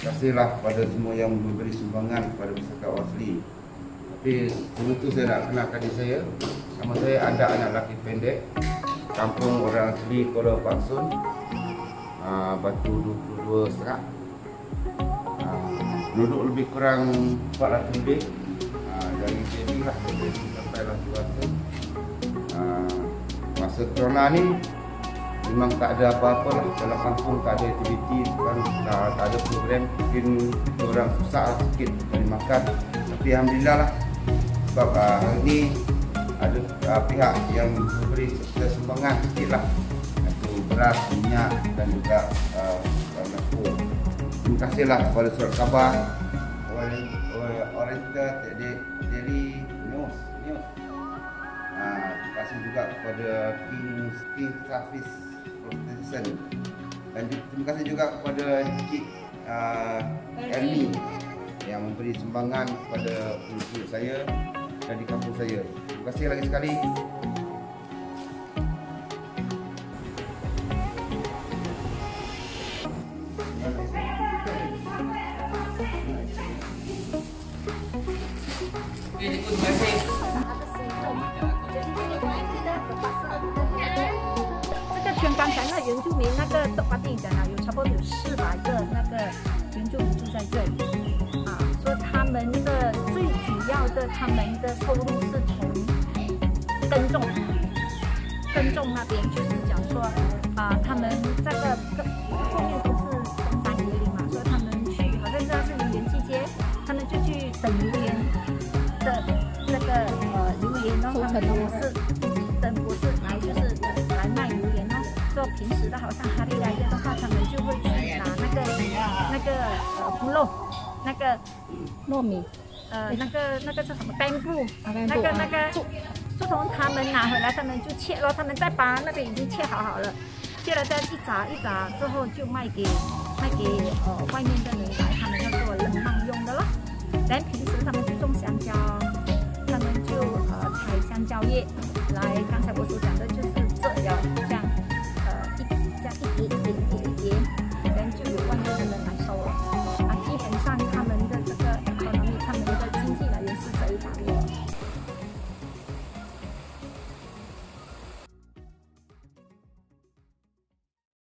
kasihlah pada semua yang memberi sumbangan kepada Pusaka Asli. Tapi sebelum itu saya nak kenalkan diri saya. Nama saya Andak Anak Laki Pendek, kampung orang asli Kuala Paksun, Batu 22 Serak. Penduduk lebih kurang 400 lebih. Dari sini lah sampai lah dewasa. Masa corona ni memang tak ada apa-apa lah dalam kampung, tak ada aktiviti kan, tak ada program. Mungkin orang susah sikit cari makan, tapi alhamdulillah lah sebab hari ni ada pihak yang memberi sumbangan sikit lah, iaitu beras, minyak dan juga dapur. Terima kasihlah kepada surat khabar Oriental Daily News. Terima kasih juga kepada King Service Protection, dan terima kasih juga kepada Cik Elmi yang memberi sumbangan kepada penduduk saya dan di kampung saya. Terima kasih lagi sekali. 刚才那原住民那个发电讲了，有差不多有400个那个原住民住在这里所以他们的最主要的他们的收入是从耕种那边，就是讲说他们这个后面都是深山野岭嘛，所以他们去好像这是榴莲季节，他们就去等榴莲的那个榴莲，然后他们是等博士来就是来卖榴莲哦。做平时的，好像哈利来的话，他们就会去拿那个部落那个糯米，那个叫什么bamboo，那个树丛，他们拿回来，他们就切了，他们再把那边已经切好了，切了再一炸之后就卖给外面的人来，他们要做冷卖用的咯。然后平时他们就种香蕉，他们就采香蕉叶来，刚才我所讲的。